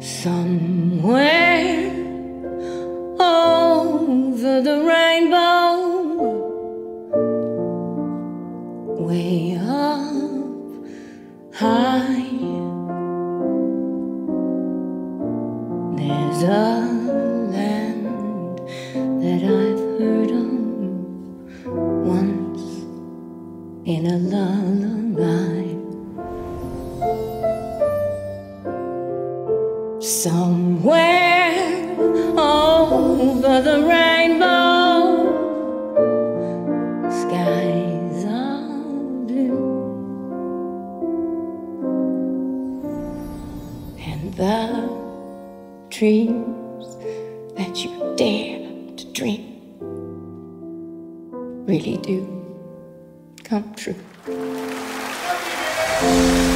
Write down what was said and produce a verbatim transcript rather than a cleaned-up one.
Somewhere over the rainbow, way up high, there's a land that I've heard of once in a lullaby. Somewhere over the rainbow, skies are blue, and the dreams that you dare to dream really do come true.